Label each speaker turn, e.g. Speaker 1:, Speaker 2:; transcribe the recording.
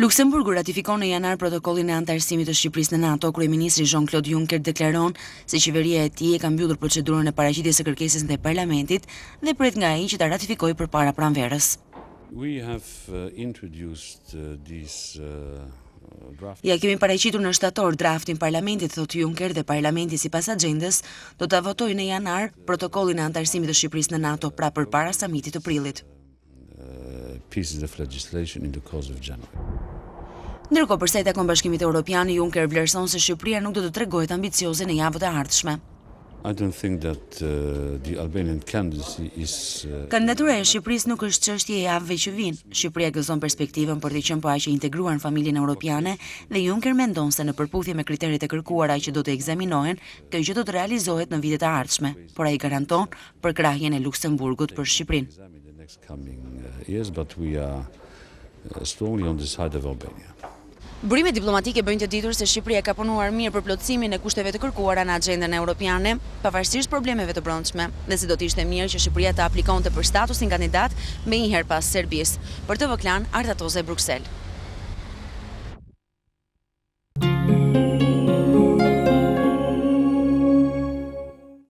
Speaker 1: Luksemburgu ratifikon në janar protokollin e antarësimit të Shqipërisë në NATO. Kryeministri Jean-Claude Juncker deklaron se qeveria e tij e ka mbyllur procedurën e paraqitjes së kërkesës ndaj Parlamentit dhe pret nga ai që ta ratifikojë përpara pranverës. Ja kemi paraqitur në shtator draftin Parlamentit, thot Juncker, dhe Parlamenti sipas agjendës do ta votojë në janar protokollin e antarësimit të Shqipërisë në NATO, pra përpara samitit të prillit.
Speaker 2: Pieces of legislation in the course of January.
Speaker 1: Ndërkohë, për sa i takon Bashkimit Evropian, Juncker vlerëson se Shqipëria nuk do të tregohet ambicioze në javët e ardhshme.
Speaker 2: I don't think that the Albanian candidacy is
Speaker 1: Kandidatura e Shqipërisë nuk është çështje e javëve që vijnë. Shqipëria gëzon perspektivën për të qenë po aq e integruar në familjen europiane dhe Juncker mendon se në përputhje me kriteret e kërkuara që do të ekzaminohen, kjo gjë do të realizohet në vitet e ardhshme, por ai garanton përkrahjen e Luksemburgut për Shqipërinë.
Speaker 2: But we are strongly on the side of Albania.
Speaker 1: Burimet diplomatike bëjnë të ditur se Shqipëria ka punuar mirë për plotësimin e kushteve të kërkuara në agjendën europiane, pavarësisht problemeve të brendshme, dhe se do të ishte mirë që Shqipëria të aplikonte për statusin kandidat më një herë pas Serbisë. Për TV Klan, Arta Toze, Bruksel.